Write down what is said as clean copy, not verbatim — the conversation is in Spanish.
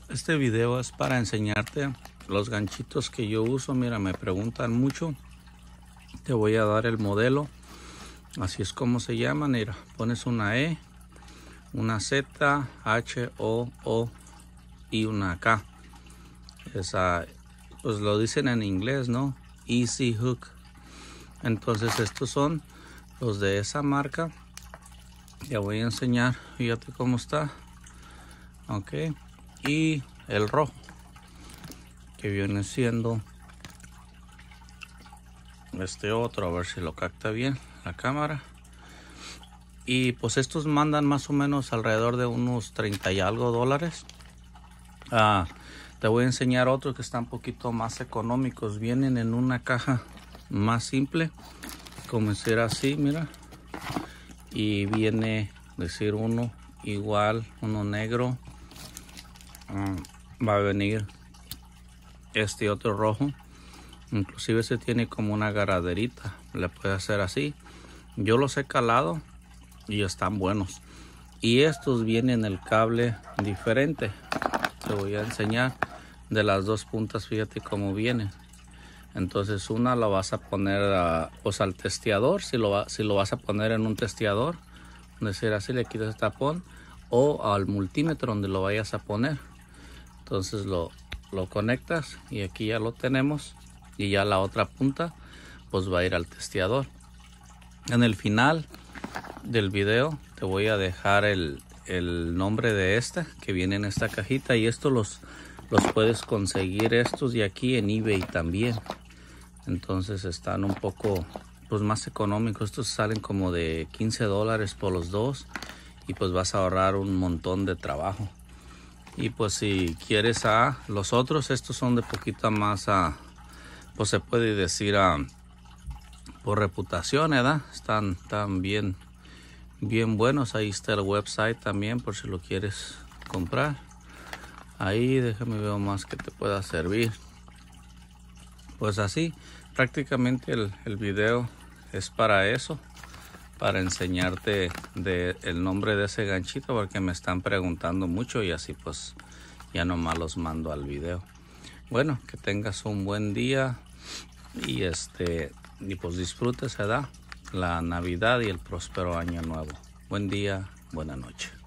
Este video es para enseñarte los ganchitos que yo uso. Mira, me preguntan mucho. Te voy a dar el modelo. Así es como se llaman. Mira, pones una E, una Z, H, O y una K. Esa, pues lo dicen en inglés, ¿no? Easy Hook. Entonces estos son los de esa marca. Ya voy a enseñar. Fíjate cómo está. Ok. Y el rojo, que viene siendo este otro, a ver si lo capta bien la cámara. Y pues estos mandan más o menos alrededor de unos 30 y algo dólares. Te voy a enseñar otros que están un poquito más económicos. Vienen en una caja más simple, como si era así, mira. Y viene, decir, uno igual, uno negro. Va a venir este otro rojo. Inclusive se tiene como una agarraderita, le puede hacer así. Yo los he calado y están buenos. Y estos vienen el cable diferente. Te voy a enseñar de las dos puntas. Fíjate cómo viene. Entonces una la vas a poner pues al testeador. Si lo vas a poner en un testeador, decir así, le quitas el tapón, o al multímetro donde lo vayas a poner. Entonces lo conectas y aquí ya lo tenemos. Y ya la otra punta pues va a ir al testeador. En el final del video te voy a dejar el nombre de esta que viene en esta cajita. Y estos los puedes conseguir estos de aquí en eBay también. Entonces están un poco pues más económicos. Estos salen como de 15 dólares por los dos. Y pues vas a ahorrar un montón de trabajo. Y pues si quieres los otros, estos son de poquita más, pues se puede decir por reputación, ¿verdad? Están bien buenos. Ahí está el website también por si lo quieres comprar. Ahí déjame ver más que te pueda servir. Pues así, prácticamente el video es para eso. Para enseñarte el nombre de ese ganchito, porque me están preguntando mucho y así pues ya nomás los mando al video. Bueno, que tengas un buen día y pues disfrutes, ¿verdad? La Navidad y el próspero año nuevo. Buen día, buena noche.